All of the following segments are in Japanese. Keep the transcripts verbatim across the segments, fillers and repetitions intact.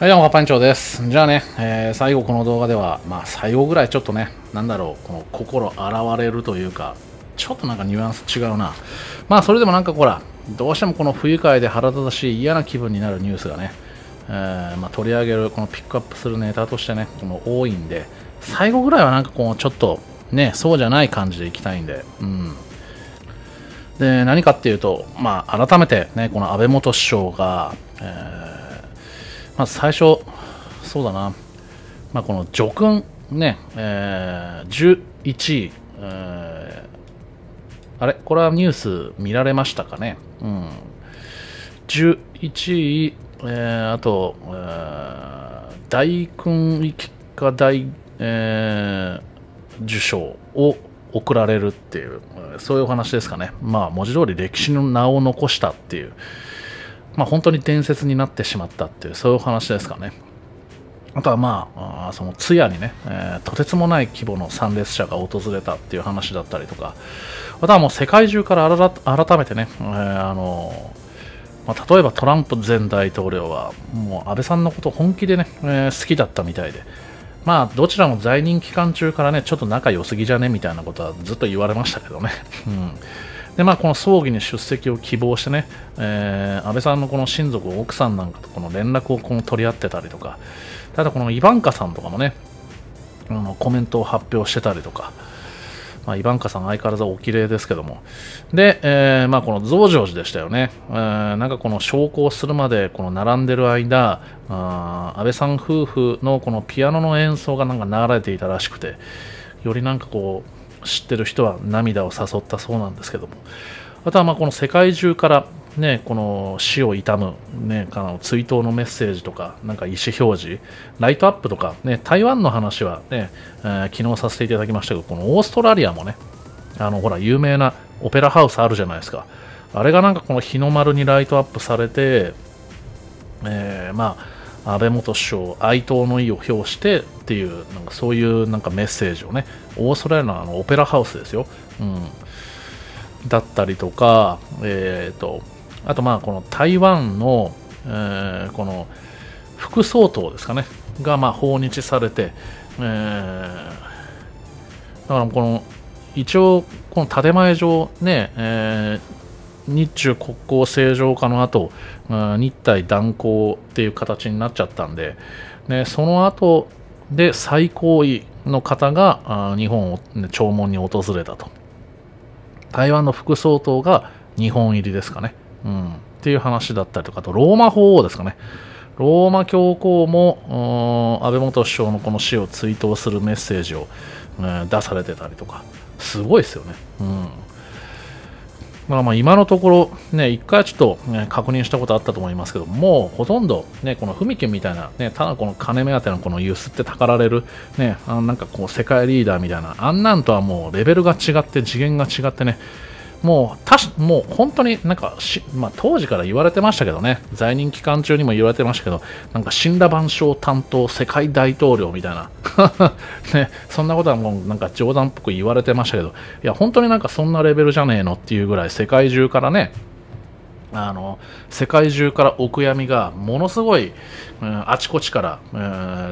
はい、どうも、パンチョです。じゃあね、えー最後この動画では、まあ最後ぐらいちょっとね、なんだろう、この心洗われるというか、ちょっとなんかニュアンス違うな。まあそれでもなんかほら、どうしてもこの不愉快で腹立たしい嫌な気分になるニュースがね、えーまあ、取り上げる、このピックアップするネタとしてね、この多いんで、最後ぐらいはなんかこう、ちょっとね、そうじゃない感じでいきたいんで、うん。で、何かっていうと、まあ改めてね、この安倍元首相が、えーまず最初、そうだな、まあ、この叙勲ね、えー、じゅういちい、えーあれ、これはニュース見られましたかね、うん、じゅういちい、えーあと、えー大勲一家大、えー受賞を贈られるっていう、そういうお話ですかね。まあ、文字通り歴史の名を残したっていう。まあ、本当に伝説になってしまったっていう、そういうお話ですかね。あとはまあ、あその通夜にね、えーとてつもない規模の参列者が訪れたっていう話だったりとか、あとはもう世界中から改めてね、えーあのまあ、例えばトランプ前大統領は、もう安倍さんのことを本気でね、えー好きだったみたいで、まあ、どちらも在任期間中からね、ちょっと仲良すぎじゃねみたいなことはずっと言われましたけどね。うんでまあ、この葬儀に出席を希望してね、えー安倍さんのこの親族、奥さんなんかとこの連絡をこの取り合ってたりとか、ただこのイバンカさんとかもね、あのコメントを発表してたりとか、まあ、イバンカさん相変わらずお綺麗ですけども、で、えーまあ、この増上寺でしたよね、えーなんかこの焼香するまでこの並んでる間、あ安倍さん夫婦のこのピアノの演奏がなんか流れていたらしくて、よりなんかこう、知ってる人は涙を誘ったそうなんですけども、あとはまあこの世界中からね、この死を悼む、ね、あの追悼のメッセージとか、なんか意思表示、ライトアップとか、ね、台湾の話はね、えー昨日させていただきましたけど、このオーストラリアもね、あのほら有名なオペラハウスあるじゃないですか。あれがなんかこの日の丸にライトアップされて、えーまあ安倍元首相哀悼の意を表してっていう、なんかそういうなんかメッセージをね、オーストラリアのあのオペラハウスですよ、うん、だったりとか、えー、とあとまあこの台湾の、えーこの副総統ですかねがまあ訪日されて、えーだからこの一応この建前上ね、えー日中国交正常化の後、うん日台断交っていう形になっちゃったんで、ね、その後で最高位の方があ日本を、ね、弔問に訪れたと。台湾の副総統が日本入りですかね。うん、っていう話だったりとか、あとローマ法王ですかね。ローマ教皇も安倍元首相のこの死を追悼するメッセージを、うん出されてたりとか、すごいですよね。うんまあ、まあ今のところ、ね、一回ちょっと、ね、確認したことあったと思いますけど、もうほとんど、ね、この文金みたいな、ね、ただこの金目当てのこのゆすってたかられる、ね、あのなんかこう世界リーダーみたいな、あんなんとはもうレベルが違って、次元が違ってね、もうたしもう本当になんかし、まあ、当時から言われてましたけどね、在任期間中にも言われてましたけど、なんか神羅万象担当世界大統領みたいな、ね、そんなことはもうなんか冗談っぽく言われてましたけど、いや本当になんかそんなレベルじゃねえのっていうぐらい世界中からね、あの世界中からお悔やみがものすごい、うん、あちこちから、うん、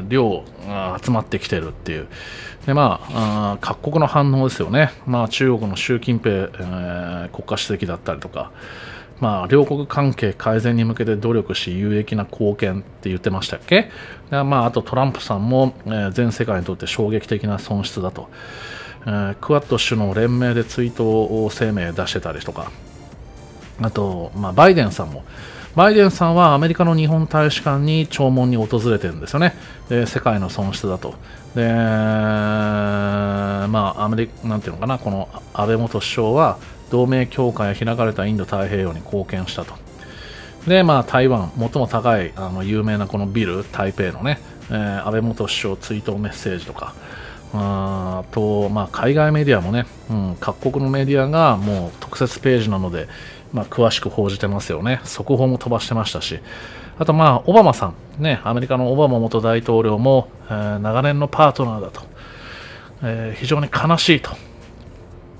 量が集まってきてるっていうで、まあ、あ各国の反応ですよね、まあ、中国の習近平、えー国家主席だったりとか、まあ、両国関係改善に向けて努力し有益な貢献って言ってましたっけで、まあ、あとトランプさんも、えー全世界にとって衝撃的な損失だと、えークアッド首脳連名で追悼声明出してたりとか、あと、まあ、バイデンさんも、バイデンさんはアメリカの日本大使館に弔問に訪れてるんですよね。で世界の損失だと。で、まあ、アメリカ、なんていうのかな、この安倍元首相は同盟協会や開かれたインド太平洋に貢献したと。で、まあ、台湾、最も高いあの有名なこのビル、台北のね、えー安倍元首相追悼メッセージとか、あーと、まあ、海外メディアもね、うん、各国のメディアがもう特設ページなので、まあ、詳しく報じてますよね。速報も飛ばしてましたし、あと、まあ、オバマさん、ね、アメリカのオバマ元大統領も、えー長年のパートナーだと、えー非常に悲しいと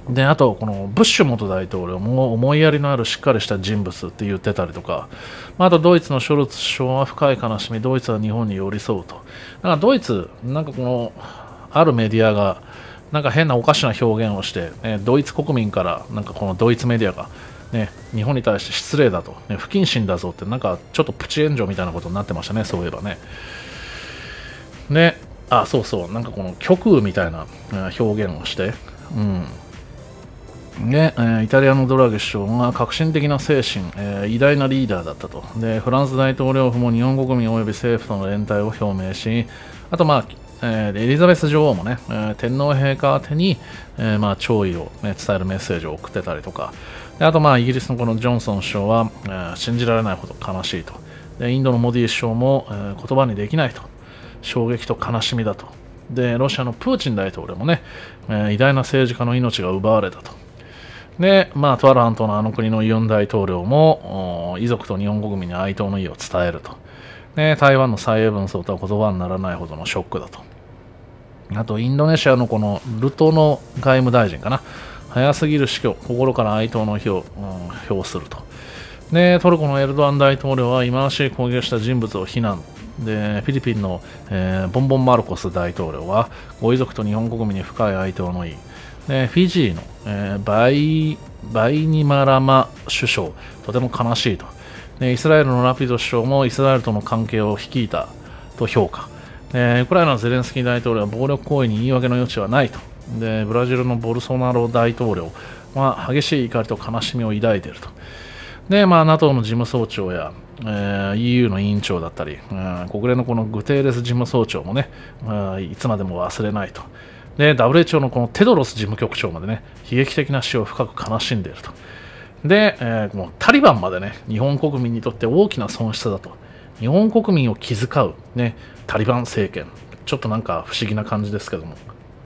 で、あと、このブッシュ元大統領も思いやりのあるしっかりした人物って言ってたりとか、あとドイツのショルツ首相は深い悲しみ、ドイツは日本に寄り添うと。だからドイツ、なんかこの、あるメディアが、なんか変なおかしな表現をして、ね、ドイツ国民から、なんかこのドイツメディアが、ね、日本に対して失礼だと、ね、不謹慎だぞって、なんかちょっとプチ炎上みたいなことになってましたね、そういえばね。ね、あ、そうそう、なんかこの極右みたいな表現をして、うん。で、えー、イタリアのドラギ首相が革新的な精神、えー、偉大なリーダーだったと。で、フランス大統領府も日本国民及び政府との連帯を表明し、あと、まあ、えー、エリザベス女王もね、えー、天皇陛下宛てに、えーまあ、弔意を、ね、伝えるメッセージを送ってたりとか、であと、まあ、イギリスのこのジョンソン首相は、えー、信じられないほど悲しいと。で、インドのモディ首相も、えー、言葉にできないと。衝撃と悲しみだと。で、ロシアのプーチン大統領もね、えー、偉大な政治家の命が奪われたと。で、まあ、とある半島のあの国のユン大統領も、遺族と日本国民に哀悼の意を伝えると。で、台湾の蔡英文総統は言葉にならないほどのショックだと。あと、インドネシアのこのルトノ外務大臣かな。早すぎる死去、心から哀悼の意を、うん、表すると。で、トルコのエルドアン大統領は忌まわしい攻撃をした人物を非難。で、フィリピンの、えー、ボンボン・マルコス大統領は、ご遺族と日本国民に深い哀悼の意。で、フィジーの、えー、バイ、バイニマラマ首相、とても悲しいと。で、イスラエルのラピド首相もイスラエルとの関係を率いたと評価。ウクライナのゼレンスキー大統領は暴力行為に言い訳の余地はないと。で、ブラジルのボルソナロ大統領は激しい怒りと悲しみを抱いていると。で、まあ、ナトー の事務総長や、えー、イーユー の委員長だったり、うん、国連のこのグテーレス事務総長もね、うん、いつまでも忘れないと。で、ダブリューエイチオー のこのテドロス事務局長までね、悲劇的な死を深く悲しんでいると。で、えー、もうタリバンまでね、日本国民にとって大きな損失だと。日本国民を気遣う、ね、タリバン政権、ちょっとなんか不思議な感じですけども、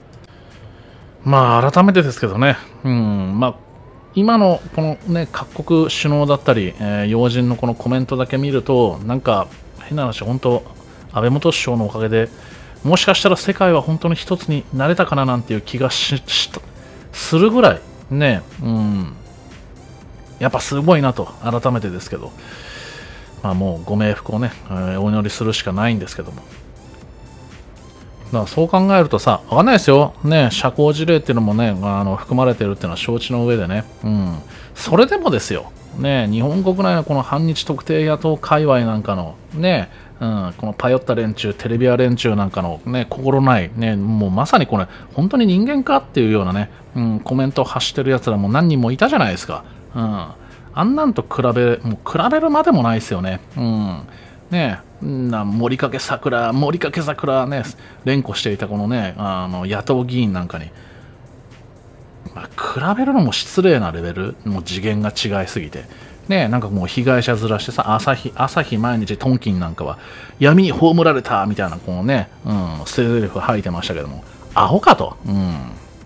まあ改めてですけどね、うんまあ、今のこの、ね、各国首脳だったり、えー、要人のこのコメントだけ見ると、なんか変な話、本当、安倍元首相のおかげで、もしかしたら世界は本当に一つになれたかななんていう気がししたするぐらい、ね、うん、やっぱすごいなと、改めてですけど。まあもうご冥福をね、えー、お祈りするしかないんですけども。だからそう考えるとさ、わかんないですよ。ね、社交辞令っていうのもね、あの含まれてるっていうのは承知の上でね。うん。それでもですよ。ね、日本国内のこの反日特定野党界隈なんかの、ね、うん、このパヨった連中、テレビア連中なんかのね、心ない、ね、もうまさにこれ、本当に人間かっていうようなね、うん、コメントを発してる奴らも何人もいたじゃないですか。うん。あんなんと比べ、もう比べるまでもないですよね。うん。ねえ、な森かけ桜、森かけ桜ね、連呼していたこのね、あの野党議員なんかに、まあ、比べるのも失礼なレベル、もう次元が違いすぎて、ね、なんかもう被害者面してさ、朝日、朝日毎日トンキンなんかは、闇に葬られたみたいな、このね、うん、捨て台詞吐いてましたけども、アホかと。うん。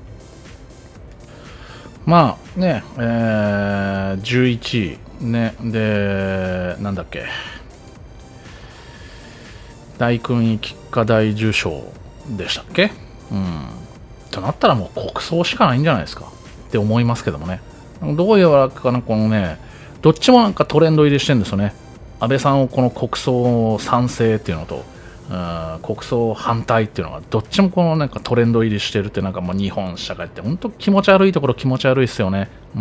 まあね、えー、じゅういちい、ね、で、なんだっけ、大勲位菊花大受賞でしたっけ、うん。となったらもう国葬しかないんじゃないですかって思いますけどもね。どういうわけかな、このね、どっちもなんかトレンド入りしてるんですよね。安倍さんをこの国葬賛成っていうのと、うん、国葬反対っていうのがどっちもこのなんかトレンド入りしてるって、なんかもう日本社会って本当気持ち悪いところ気持ち悪いですよね。うん。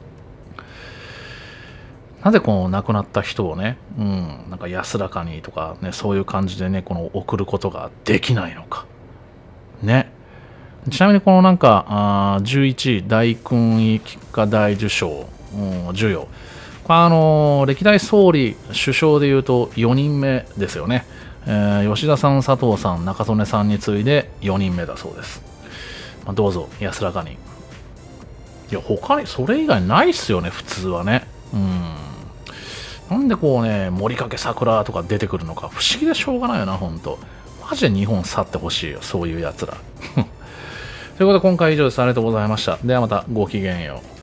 なぜこう亡くなった人をね、うん、なんか安らかにとかね、そういう感じでね、この送ることができないのか。ね。ちなみにこのなんか、あじゅういちい大勲位菊花大受賞、うん、授与。これあのー、歴代総理、首相でいうとよにんめですよね。えー、吉田さん、佐藤さん、中曽根さんに次いでよにんめだそうです。まあ、どうぞ安らかに。いや、他にそれ以外ないっすよね、普通はね。うん。なんでこうね、森かけ桜とか出てくるのか不思議でしょうがないよな、ほんと。マジで日本去ってほしいよ、そういうやつら。ということで今回以上です。ありがとうございました。ではまたごきげんよう。